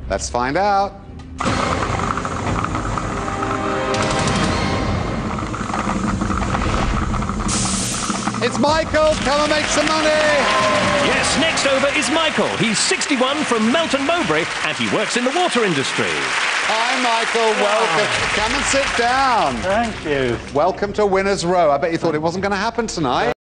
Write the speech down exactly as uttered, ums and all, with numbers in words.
Let's find out. It's Michael. Come and make some money. Yes, next over is Michael. He's sixty-one from Melton Mowbray and he works in the water industry. Hi, Michael. Welcome. Come and sit down. Thank you. Welcome to Winner's Row. I bet you thought it wasn't going to happen tonight.